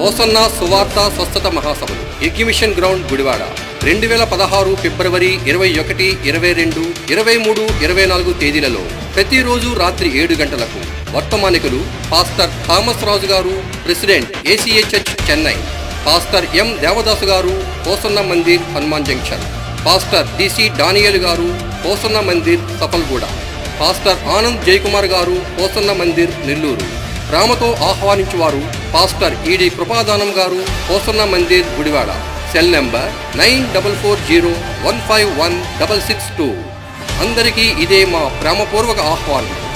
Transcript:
Hosanna సువార్త స్వస్థత మహాసభలు ఎగ్జిబిషన్ గ్రౌండ్ గుడివాడ 2016 ఫిబ్రవరి 21, 22, 23, 24 తేదీలలో ప్రతిరోజు రాత్రి 7 గంటలకు. వర్తమానికులు pastor Thomas Raju garu, president ACA church Chennai. Pastor M Devadasu garu, Hosanna Mandir Hanuman junction. Pastor DC Daniel garu, Hosanna Mandir Safilguda. Pastor Anand Jayakumar garu, Hosanna Mandir Nellore. ప్రేమతో ఆహ్వానించువారు pastor ED Krupadanam garu, Hosanna Mandir Gudivada. Cell number 9440151662. అందరికీ ఇదే మా ప్రేమపూర్వక ఆహ్వానం.